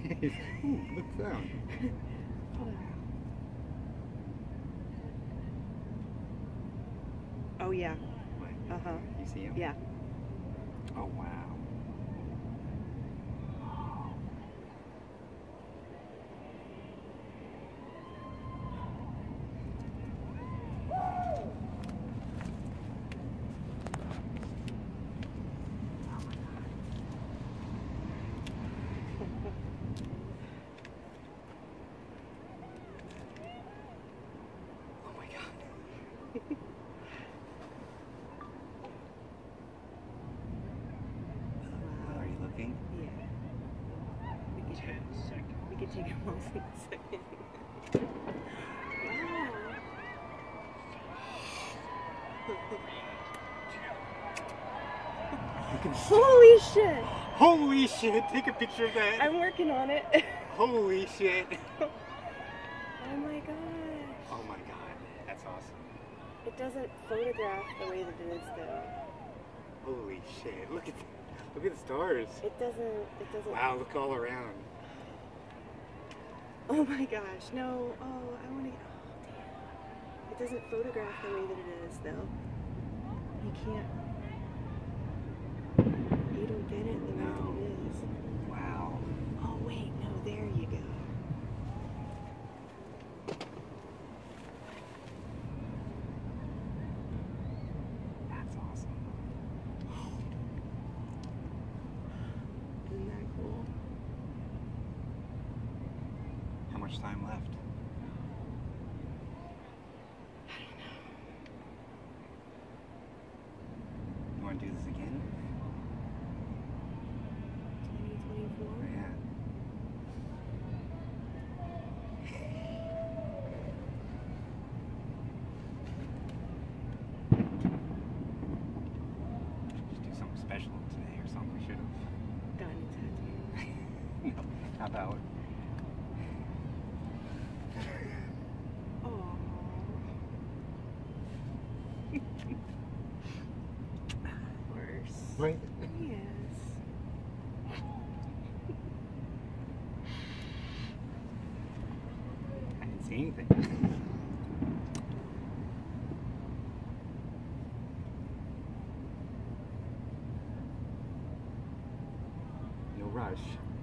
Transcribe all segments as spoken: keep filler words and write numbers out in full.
Ooh, look sound. Oh yeah. What? Uh huh. You see him? Yeah. Oh wow. Oh my god. Wow. Are you looking? Yeah. We could Ten seconds. we could take a moment in a second. Wow. Holy shit! Holy shit! Take a picture of that. I'm working on it. Holy shit! Oh my gosh. Oh my god, that's awesome. It doesn't photograph the way that it is though. Holy shit! Look at look at the stars. It doesn't. It doesn't. Wow! Look all around. Oh my gosh. No. Oh, I want to. Oh damn. It doesn't photograph the way that it is though. You can't. You don't get it the way No. that it is. Wow. Oh wait, no. There you go. That's awesome. Isn't that cool? How much time left? I don't know. You want to do this again? twenty twenty-four. Yeah. Just do something special today or something. We should have. Gotten a tattoo. No. How about? Oh. Worse. Right. Yes. I didn't see anything. No rush.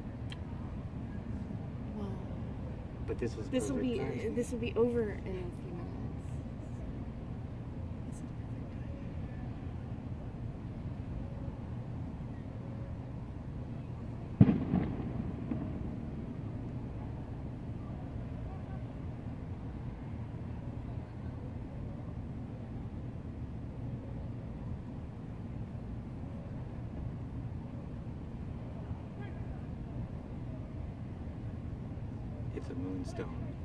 Well, But this was. this will perfect be timing. this will be over in a few minutes. This is perfect timing. It's a moonstone.